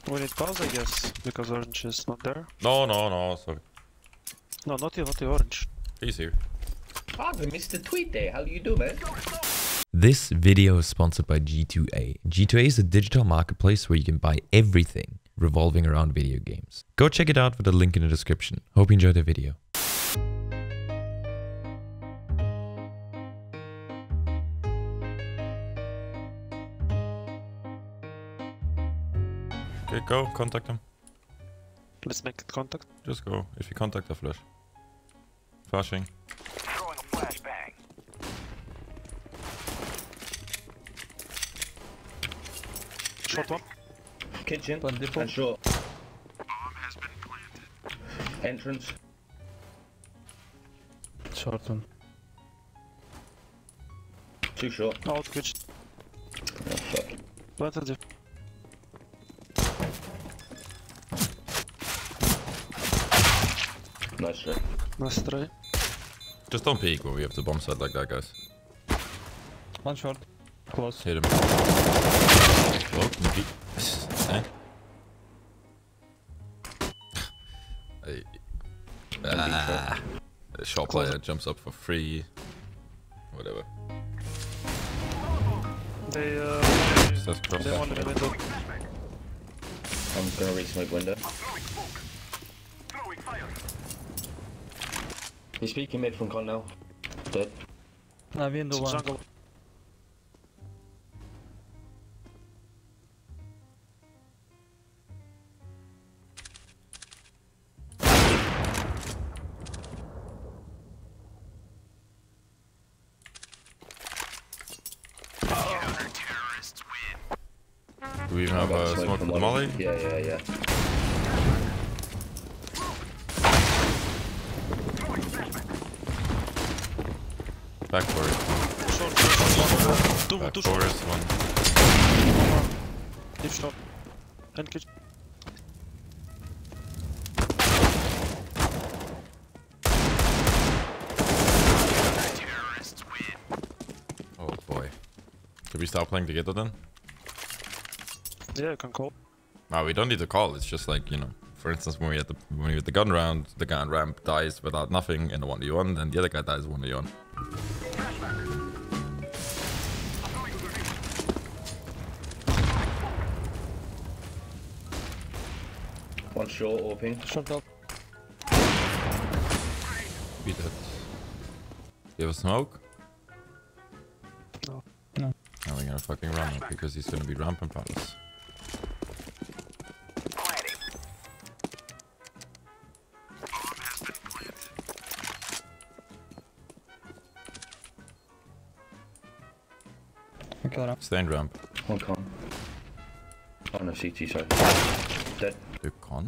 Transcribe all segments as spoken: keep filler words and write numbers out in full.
We need pause, I guess, because orange is not there. No, no, no, sorry. No, not you, not the orange. He's here. Ah, we missed the tweet there. How do you do, man? This video is sponsored by G two A. G two A is a digital marketplace where you can buy everything revolving around video games. Go check it out with the link in the description. Hope you enjoyed the video. Okay, go, contact him. Let's make it contact. Just go. If you contact, I flash. Flashing. Throwing a flashbang. Short one. Kitchen. One depot. And short. Bomb has been planted. Entrance. Short one. Too short. Out, kitchen. Oh, fuck. Planted it. Nice try. Nice try. Just don't peek when we have the bomb site like that, guys. One short. Close. Hit him. Oh, peek. Eh? Hey. Ah. The shot player jumps up for free. Whatever. They, uh, That's cross. they want the window. I'm gonna re-smoke window. Throwing fire. He's peeking mid from con now. Dead. Ah, window one. Jungle. Terrorists win. Do we even have I got a smoke for the molly? Yeah, yeah, yeah. Back forest. Short, short, short. Two, Back two short. forest, one. Deep short. And kitchen. Terrorists win. Oh boy. Should we start playing together then? Yeah, you can call. No, we don't need to call. It's just like, you know, for instance, when we at the when we at the gun round, the guy on ramp dies without nothing in the one v one, then the other guy dies one v one. One short, orping. Short up. Beat it. You have a smoke? No. No. Now we're gonna fucking run it because he's gonna be ramping palace. Planting. Bomb has been planted. I got him. Stay in ramp. One con. Oh no, C T, sorry. Dead. You con?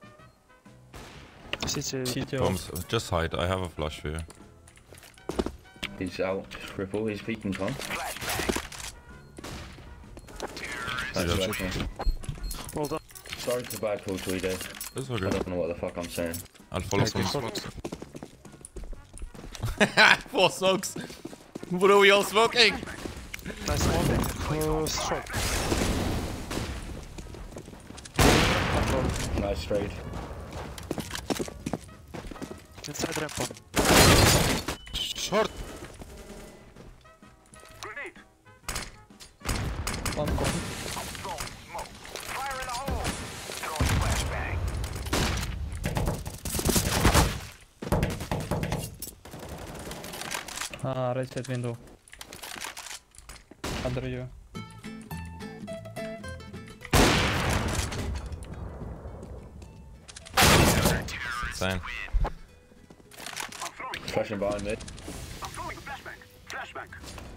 C T. C T O. Bombs, just hide. I have a flash for you. He's out. Ripple. He's peeking con. Flashbang. Nice Yeah. flashbang. Well done. Sorry to bad call Tweedo. That's all I good. don't know what the fuck I'm saying. I'll follow some. Short. Four smokes! What are we all smoking? Nice smoking. Uh, short. Control. Nice trade. Inside ramp one. Short. Grenade. One con. Throwing smoke. Fire in the hole. Throwing flashbang. Ah, right side window. Under you. Same. I'm throwing. Flashing behind mid. I'm throwing flashbang. Flashbang.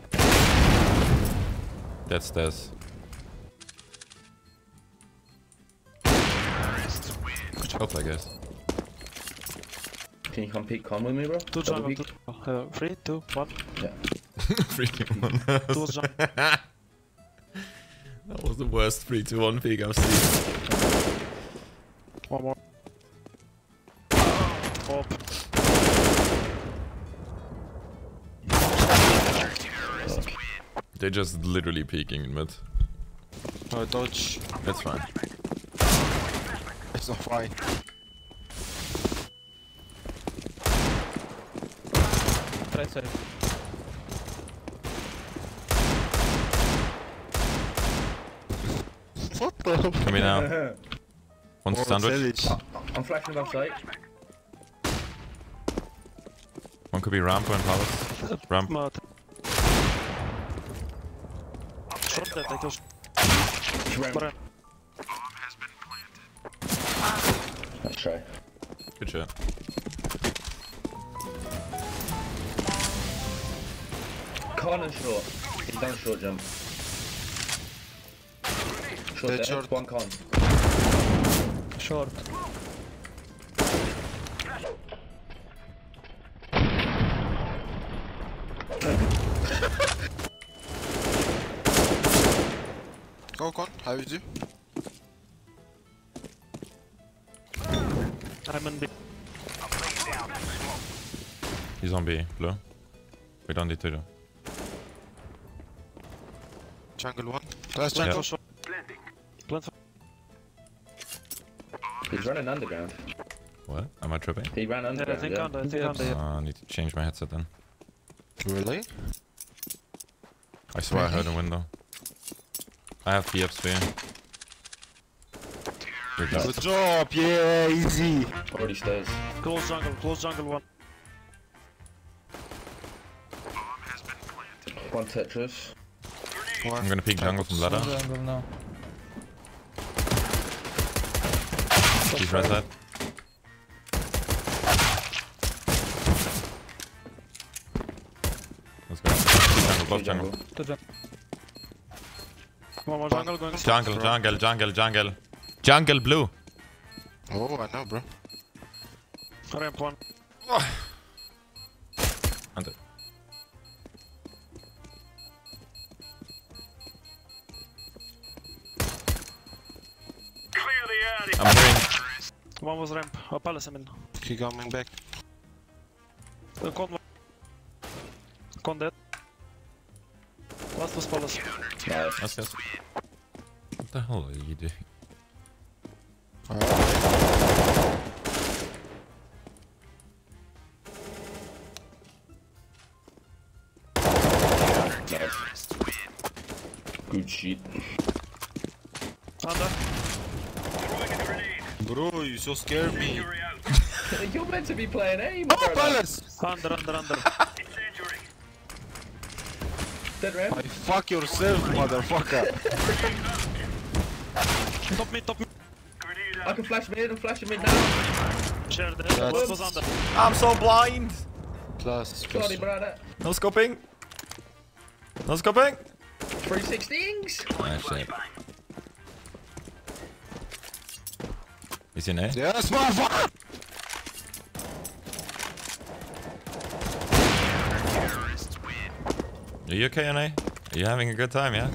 That's this. Terrorists win. Hope I guess. Can you come peek con with me, bro? Two Double jungle. peek? Two. Uh, three, two, one. Yeah. three, two, one. Two was jungle. That was the worst three two one peak I've seen. One more. Top. Terrorists win. They're just literally peeking in mid. No, dodge. That's fine. ist noch frei. Right side. What the? Coming now. One Oh, sandwich. ehrlich. I'm flashing left side. One could be ramp, one palace. Ramp. Mat. Short dead, I close. Ramp. Ramp. Let's try. Good shot. Con and short. He's down short jump. Short Dead dead. short. One con. Short. Go con, how you do? I'm in B. He's on B, blue. We don't need to do. Jungle one. That's Yeah. jungle short. Plant. He's running underground. What? Am I tripping? He ran Yeah, I underground. think Yeah. under, I think Yeah. under. Yeah. Uh, I need to change my headset then. Really? I swear I heard a window. I have P Fs for you. You're Nice. good. Good job, yeah, easy. Already stairs. Close jungle, close jungle one. One Tetris. One. I'm gonna peek jungle from ladder. Jungle now. He's right side. Let's go. Jungle, both jungle. To jungle. One more jungle going. Jungle, jungle, jungle, jungle. Jungle blue. Oh, I know, bro. Ramp one. Under. Clear the area. I'm hearing. One was ramp. Oh, palace, I mean. Keep coming back. Uh, con one. Con dead. Last was palace. Nice. Yes, yes. What the hell are you doing? Nice. Good shit. Under. Bro, you so scared me. You're meant to be playing aim, Oh, brother. palace! Under, under, under. Dead ramp. I fuck yourself, motherfucker. Top mid, top mid. I can flash mid and flash him mid now. Share dead. That's- Last was under. I'm so blind. Plus, Sorry, brother. No scoping. No scoping. three sixteens. Ah, shit. Is he in A? yes, motherfucker. Are you okay, N A? Are you having a good time, yeah?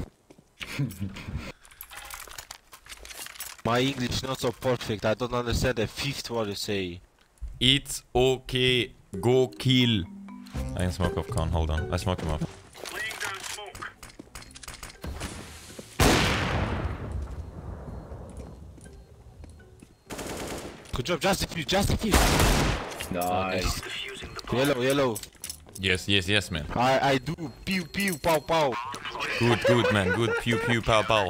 My English not so perfect. I don't understand the fifth word you say. It's okay. Go kill. I can smoke off con. Hold on. I smoke him off. Laying down smoke. Good job, just defuse, just defuse. Nice. Yellow, yellow. Yes, yes, yes, man. I I do pew pew pow pow. Good, good, man. Good. Pew, pew, pow, pow.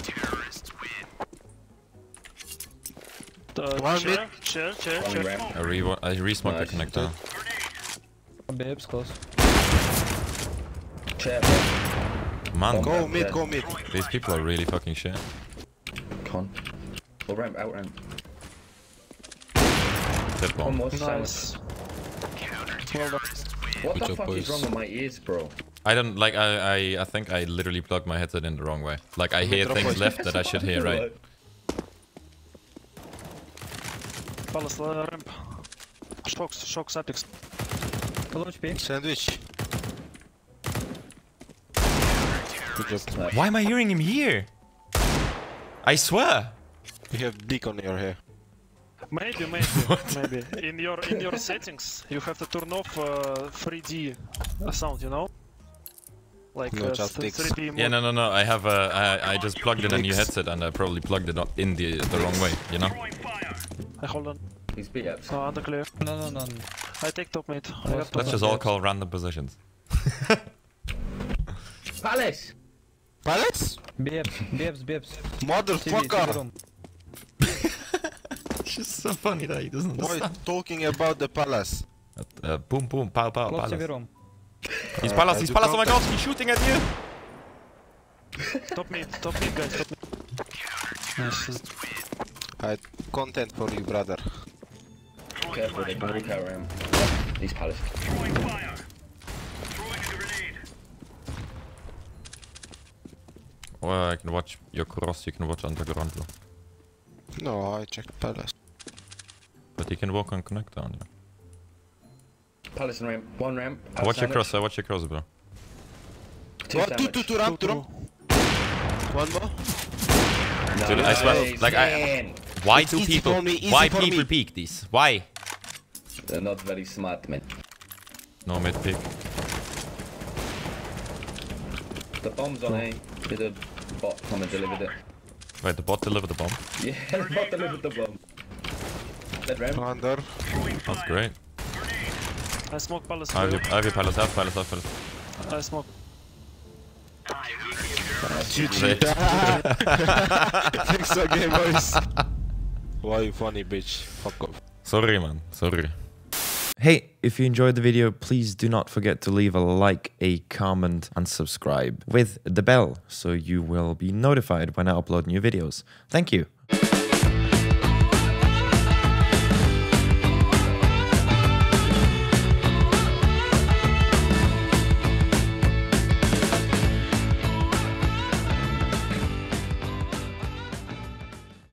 Uh, One chair, mid. chair, chair, One chair. ramp. I re I re-smoked Nice. the connector. Babes close. Chair. Man, Go mid, go mid. these people are really fucking shit. Con. Or ramp, out ramp. Dead One bomb. more silence. Nice. Well done. What Good the job, fuck boys. is wrong with my ears, bro? I don't like. I, I I think I literally plugged my headset in the wrong way. Like I hear drop things my- left that I should hear right. Palace, uh, ramp. Shocks, shocks, Apex. Low H P. Sandwich. Good job. Nice. Why am I hearing him here? I swear. You have dick on your hair. Maybe, maybe, maybe. In your in your settings, you have to turn off uh, three D sound. You know, like No, uh, just th- fix. three D. Yeah, mode. no, no, no. I have a. I, I just plugged in a new Mix. headset and I probably plugged it up in the the wrong way. You know. Throwing fire. I hold on. He's B ups. Oh, under clear. No, no, no. I take top mid. I Let's got top Let's mid. just all call random positions. Palace! Palace? Bips, bips, bips. T V, T V Motherfucker! room. It's just so funny that he doesn't Why understand. talking about the palace? Uh, boom, boom, pow, pow, Close T V palace. room. He's Uh, palace, I he's do palace, oh my god, contact. he's shooting at you! Top mid, top mid, guys, top mid. Nice. I had content for you, brother. Careful, they can walk out around. He's Palace. Throwing fire. Throwing a grenade. Well, I can watch your cross, you can watch underground. Though. No, I checked palace. But you can walk on connect down, yeah. Palace and ramp. One ramp. Watch your cross, uh, watch your cross, bro. Two What? Two, sandwich. two, two ramp, two Two, ramp. One more. Dude, I swear, Nice, like, I- man. Why It's do easy people, for me, easy why for people me. peek these? Why? They're not very smart, man. No mid peek. The bomb's on A. Did a bot come and delivered it? Wait, the bot delivered the bomb. Yeah, the bot delivered the bomb. That ramp. Under. That's great. I smoke palace. I have clear. your, I have your palace, I have palace, I have palace. I smoke. Great. Thanks again, boys. Why you funny, bitch? Fuck off. Sorry, man, sorry. Hey, if you enjoyed the video, please do not forget to leave a like, a comment, and subscribe with the bell so you will be notified when I upload new videos. Thank you.